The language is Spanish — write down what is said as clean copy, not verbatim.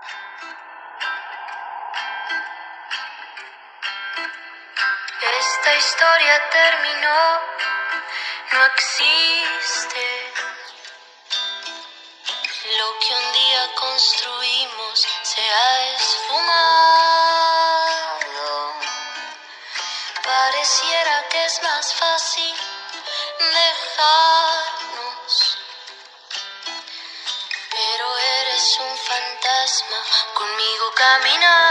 Esta historia terminó, no existe. Lo que un día construimos se ha esfumado. Pareciera que es más fácil dejarnos, pero eres un fantasma conmigo caminando.